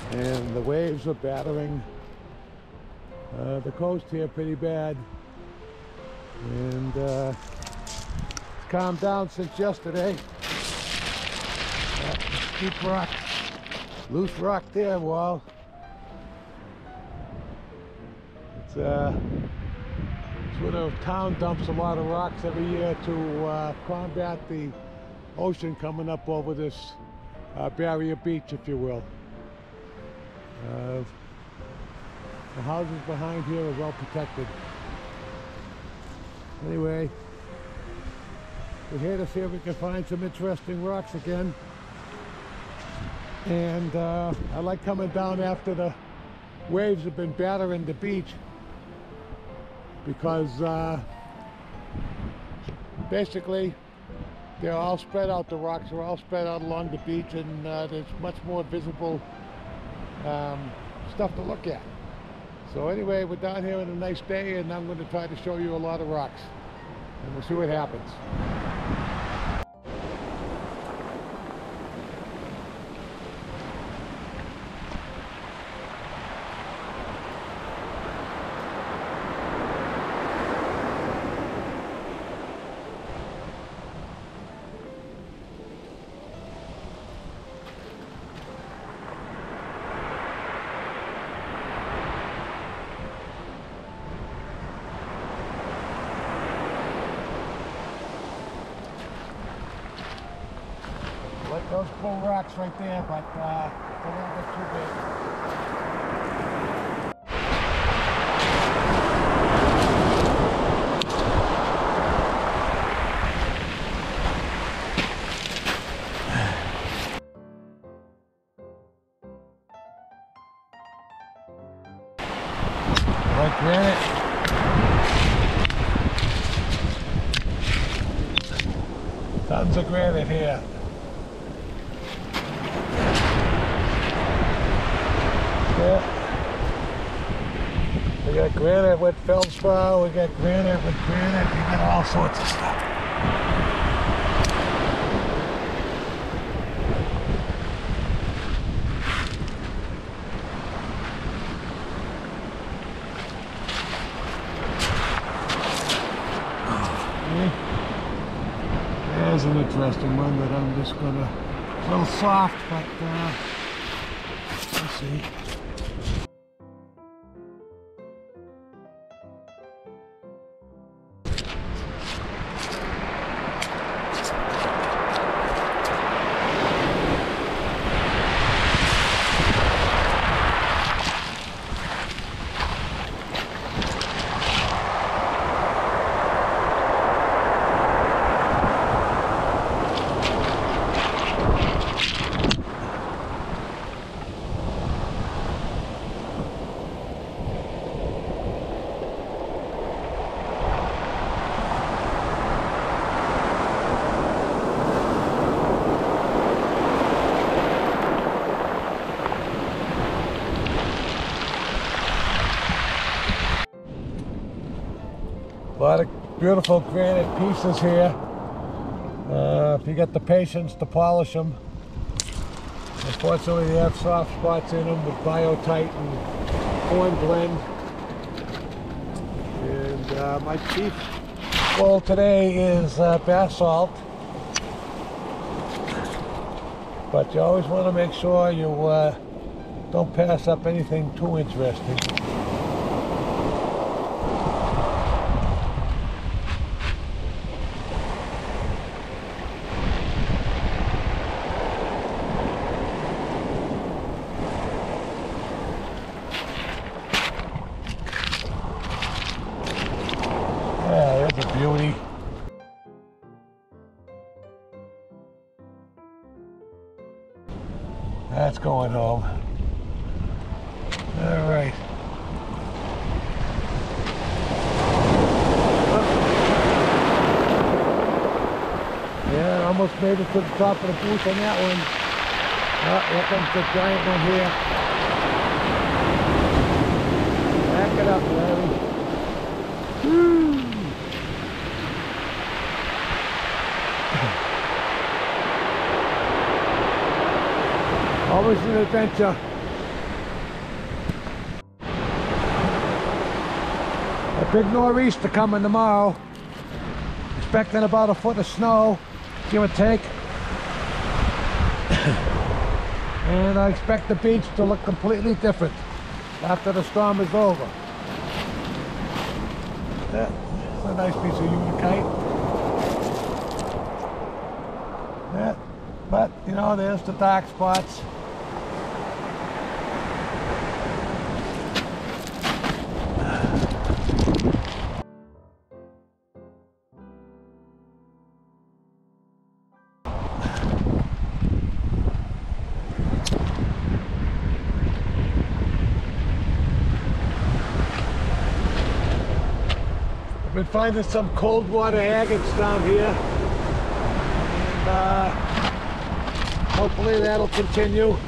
and the waves are battering the coast here pretty bad, and it's calmed down since yesterday. Steep rock, loose rock there, Wall. It's where the town dumps a lot of rocks every year to combat the ocean coming up over this barrier beach, if you will. The houses behind here are well protected. Anyway, we're here to see if we can find some interesting rocks again. And I like coming down after the waves have been battering the beach, because basically they're all spread out, the rocks are all spread out along the beach, and there's much more visible stuff to look at. So anyway, we're down here on a nice day, and I'm going to try to show you a lot of rocks, and we'll see what happens. Like those bull rocks right there, but it's a little bit too big. Like granite. Tons of granite here. Yeah. We got granite with feldspar, we got granite with granite, we got all sorts of stuff. There's an interesting one that I'm just gonna, a little soft, but let's see. A lot of beautiful granite pieces here. If you get the patience to polish them. Unfortunately, they have soft spots in them with biotite and hornblende. And my chief goal today is basalt. But you always want to make sure you don't pass up anything too interesting. Yeah, there's a beauty. That's going home. All right. Yeah, almost made it to the top of the booth on that one. Oh, here comes the giant one here. Back it up, Larry. Woo! Always an adventure. big nor'easter coming tomorrow. Expecting about 1 foot of snow, give or take. And I expect the beach to look completely different after the storm is over. That's a nice piece of unakite. Yeah, but you know, there's the dark spots. Been finding some cold water agates down here, and hopefully that'll continue.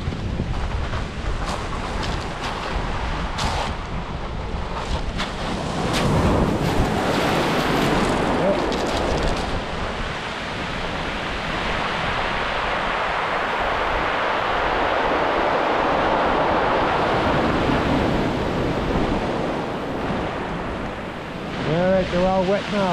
Alright, they're all wet now.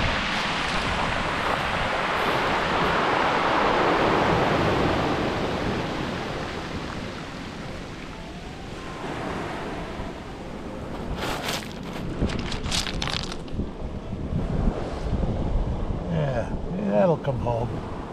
Yeah, that'll come home.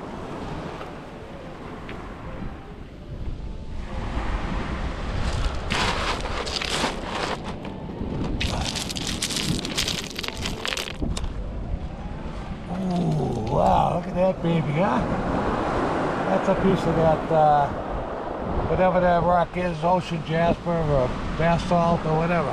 Wow, look at that baby, huh? That's a piece of that, whatever that rock is, ocean jasper or basalt or whatever.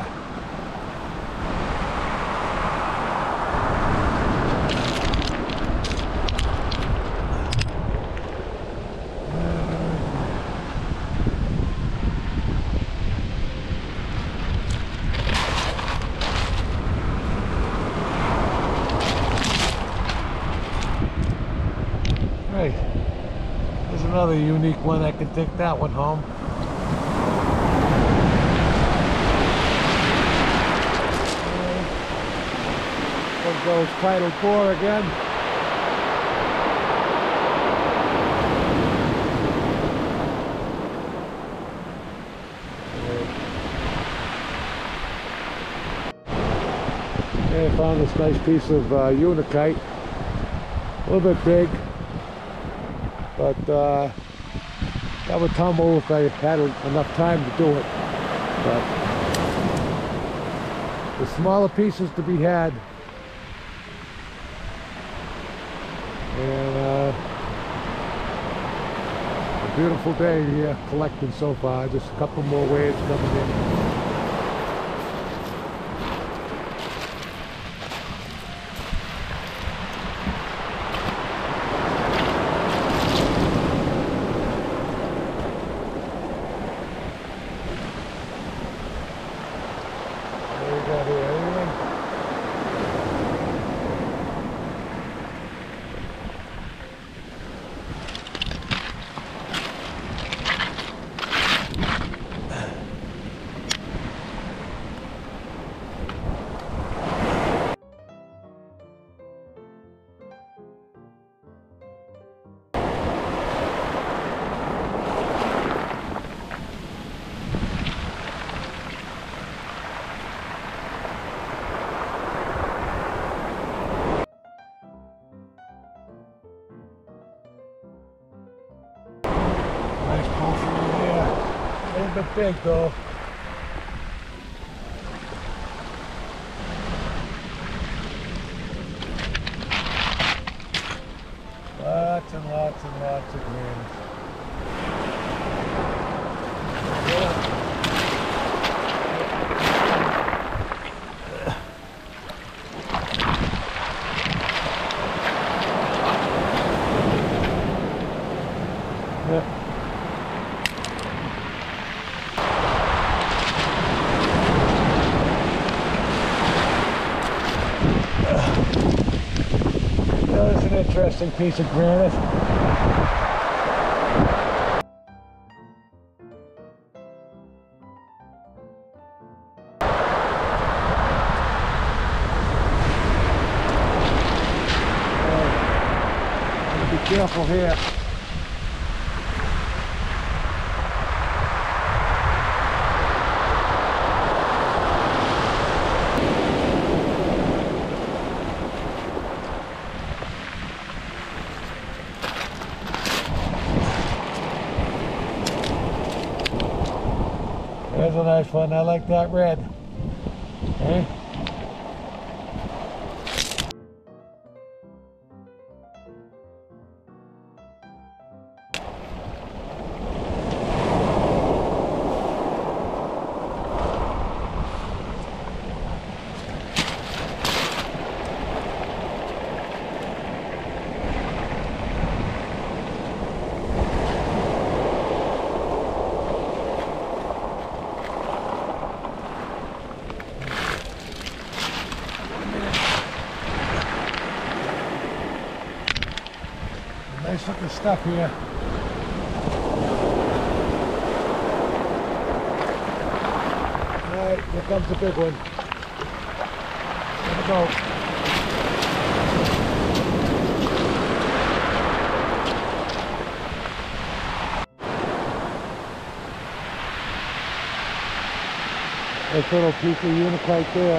Hey, there's another unique one. I can take that one home. There goes tidal bore again. Okay, I found this nice piece of unakite. A little bit big. But that would tumble if I had enough time to do it. But the smaller pieces to be had. And a beautiful day here collecting so far. Just a couple more waves coming in. Nice pull through there. A little bit big though. Lots and lots and lots of greens. That's an interesting piece of granite. Careful here. There's a nice one. I like that red. Okay. Nice looking stuff here. Alright, here comes the big one. Here we go. Nice little piece of Unicite there.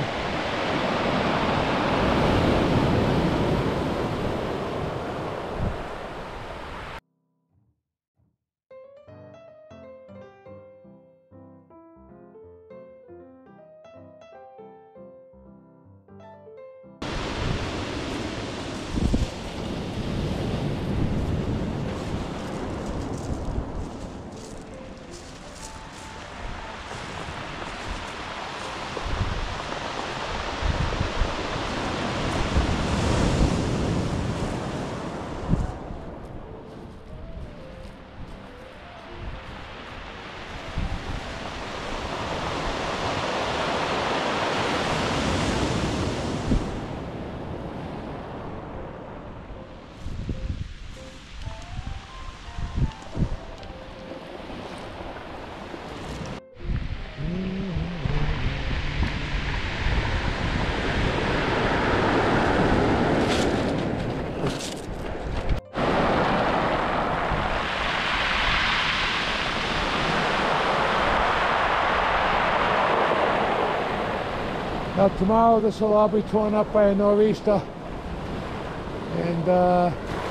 Now tomorrow this will all be torn up by a nor'easter, and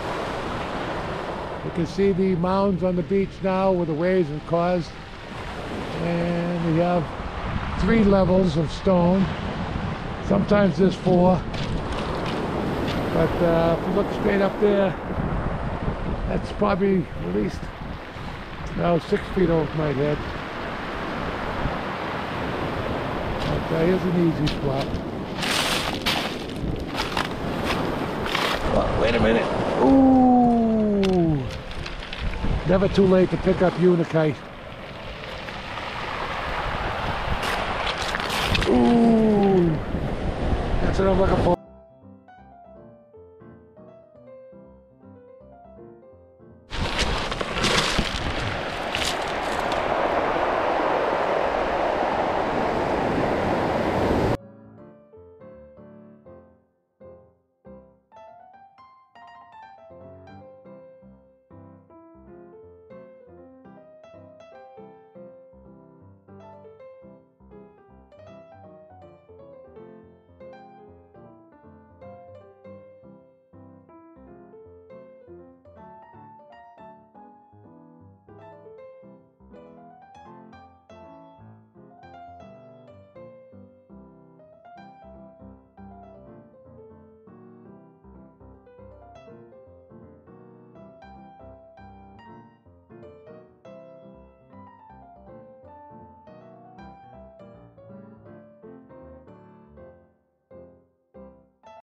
you can see the mounds on the beach now where the waves have caused, and we have 3 levels of stone. Sometimes there's 4, but if you look straight up there, that's probably at least now 6 feet over my head. Here's an easy spot. Oh, wait a minute. Ooh! Never too late to pick up Unicite. Ooh! That's what I'm looking for.